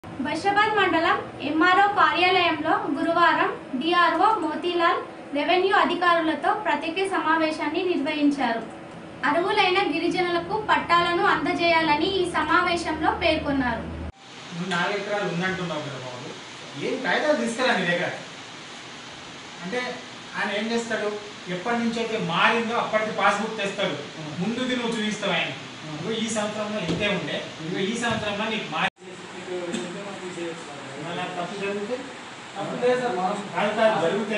బషాబాద్ మండలం ఎంఆర్ఓ కార్యాలయంలో గురువారం డిఆర్ఓ మోతీలాల్ రెవెన్యూ అధికారులతో ప్రత్యేక సమావేశాన్ని నిర్వహించారు. అర్హులైన గిరిజనులకు పట్టాలను అందజేయాలని ఈ సమావేశంలో పేర్కొన్నారు. 4 ఎకరాలు ఉందంటున్నావు కదా బాబు, ఏం కాగితాలు తీసుకురా నీ దగ్గర అంటే ఆయన ఏం చేస్తాడు, ఎప్పటి నుంచి అయితే మారిందో అప్పటికి పాస్బుక్ తెస్తాడు. ముందుది నువ్వు చూపిస్తావు ఆయన, ఈ సంవత్సరంలో ఇంతే ఉండే, ఈ సంవత్సరంలో నీకు మారి తప్పు జరిగితే జరిగితే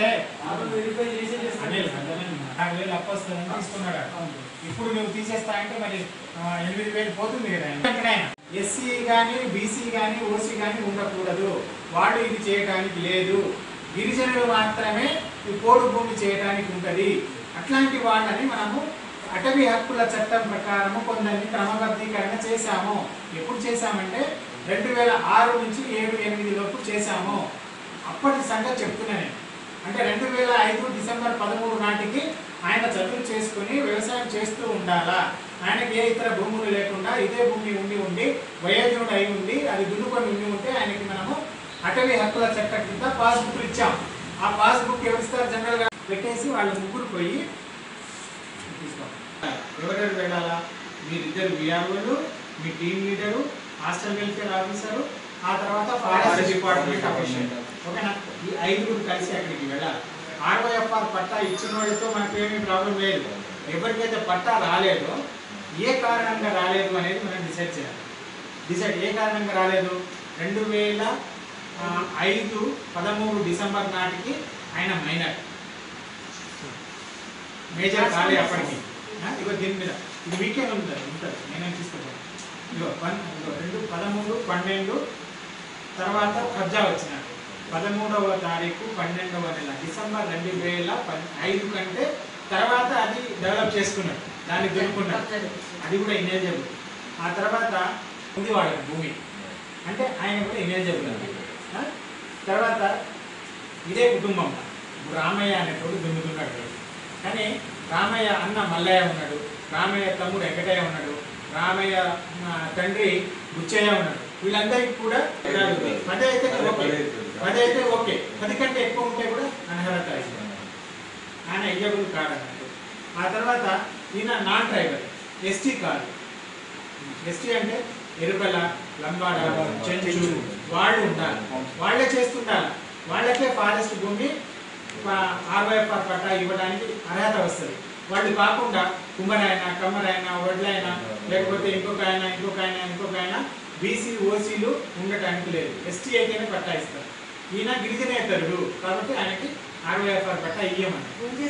4,000 అప్పు వస్తుందని తీసుకున్నాడు. ఇప్పుడు నువ్వు తీసేస్తా అంటే మరి 8,000 పోతుంది కదా. ఎక్కడైనా ఎస్సీ కానీ బీసీ కానీ ఓసీ కానీ ఉండకూడదు, వాడు ఇది చేయడానికి లేదు. గిరిజనులు మాత్రమే ఈ పోడు భూమి చేయడానికి ఉంటుంది. అట్లాంటి వాళ్ళని మనము అటవీ హక్కుల చట్టం ప్రకారము కొందరిని క్రమబద్ధీకరణ చేశాము. ఎప్పుడు చేశామంటే 2006 నుంచి 7-8 లోపు చేశాము. అప్పటి సంగతి చెప్తున్నాను. అంటే 2005 డిసెంబర్ 13 నాటికి ఆయన చదువు చేసుకుని వ్యవసాయం చేస్తూ ఉండాలా. ఆయనకి ఏ ఇతర భూములు లేకుండా ఇదే భూమి ఉండి వయోజనుడు అయి ఉండి అది దున్నుకొని ఉంటే ఆయనకి మనము అటవీ హక్కుల చట్టం కింద పాస్బుక్ ఇచ్చాం. ఆ పాస్బుక్ ఎవరిస్తారు, జనరల్గా పెట్టేసి వాళ్ళు ముగ్గురు పోయి తీసుకోవాలి. ఎవరెవరు వెళ్ళాలా, మీరిద్దరు విఆర్ఓలు, మీ team leader, hostel welfare officer, ఆ తర్వాత ఫారెస్ట్ డిపార్ట్మెంట్ ఆఫీసర్. ఓకేనా, ఈ 5 కలిసి అక్కడికి వెళ్ళాలి. ఆర్వైఎఫ్ఆర్ పట్టా ఇచ్చిన వాళ్ళతో మనకు ఏమీ ప్రాబ్లం లేదు. ఎవరికైతే పట్టా రాలేదో ఏ కారణంగా రాలేదు అనేది మనం డిసైడ్ చేయాలి. ఏ కారణంగా రాలేదు, 2005 13 డిసెంబర్ నాటికి ఆయన మైనర్, మేజర్ కాలే అప్పటికి. ఇగో దీని మీద ఇది వీకెండ్ ఉంటుంది నేనేం తీసుకుంటాను. ఇగో 2-13-12 తర్వాత కబ్జా వచ్చినాడు. 13వ తారీఖు 12వ నెల డిసెంబర్ 2005 కంటే తర్వాత అది డెవలప్ చేసుకున్నాడు, దాన్ని దున్నుకున్నాడు. అది కూడా ఇనేజబుల్. ఆ తర్వాత ఉంది వాడు భూమి అంటే ఆయన కూడా ఇనేజబుల్. తర్వాత ఇదే కుటుంబంలో రామయ్య అనేటోడు దున్నుకున్నాడు. కానీ రామయ్య అన్న మల్లయ్య ఉన్నాడు, రామయ్య తమ్ముడు వెంకటయ్య ఉన్నాడు, రామయ్య తండ్రి బుచ్చయ్య ఉన్నాడు. వీళ్ళందరికీ కూడా 10 అయితే ఓకే, 10 కంటే ఎక్కువ ఉంటే కూడా అనర్హత ఇస్తాడు. ఆయన ఎలిజిబుల్ కాదన్నట్టు. ఆ తర్వాత ఈయన నాన్ ట్రైబల్, ఎస్టీ కాదు. ఎస్టీ అంటే ఎరుకల, లంబాడ, చెంచు వాళ్ళు ఉండాలి, వాళ్ళే చేస్తుండాలి. వాళ్ళకే ఫారెస్ట్ భూమి ఆర్వైఎఫ్ఆర్ పట్టా ఇవ్వడానికి అర్హత వస్తుంది. వాళ్ళు కాకుండా కుమ్మరైనా, కమ్మరైనా, వడ్లైనా, లేకపోతే ఇంకొక ఆయన బీసీ ఓసీలు ఉండటానికి లేదు. ఎస్టీ అయితేనే పట్టా ఇస్తారు. ఈయన గిరిజనేతరుడు కాబట్టి ఆయనకి ఆర్వైఎఫ్ఆర్ పట్టా ఇయ్యమని.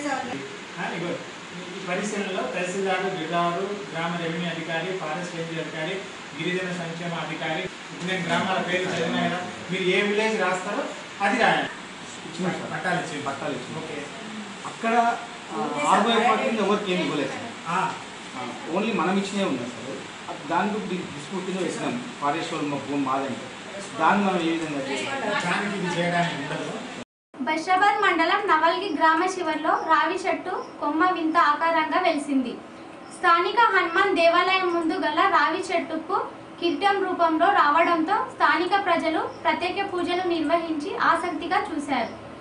ఈ పరిశీలనలో తహసీల్దారు, జిల్లాలు, గ్రామ రెవెన్యూ అధికారి, ఫారెస్ట్ రేంజ్ అధికారి, గిరిజన సంక్షేమ అధికారి, నేను గ్రామాల పేరు చదివినా కదా, మీరు ఏ విలేజ్ రాస్తారో అది రాయాలి. పట్టాలు ఇచ్చి ఓకే. అక్కడ ఆర్వైఎఫ్ఆర్ కింద ఎవరికి ఏమి ఇవ్వలేదు, ఓన్లీ మనం ఇచ్చినే ఉన్నాయి సార్. దానికి డిస్ప్యూట్ కింద వేసినాం, ఫారెస్ట్ భూమి మాదంటే దాన్ని మనం ఏ విధంగా చేయడానికి ఉండదు. బషాబాద్ మండలం నవల్గి గ్రామ శివర్లో రావి చెట్టు కొమ్మ వింత ఆకారంగా వెలిసింది. స్థానిక హనుమాన్ దేవాలయం ముందు గల రావి చెట్టుకు కిరీటం రూపంలో రావడంతో స్థానిక ప్రజలు ప్రత్యేక పూజలు నిర్వహించి ఆసక్తిగా చూశారు.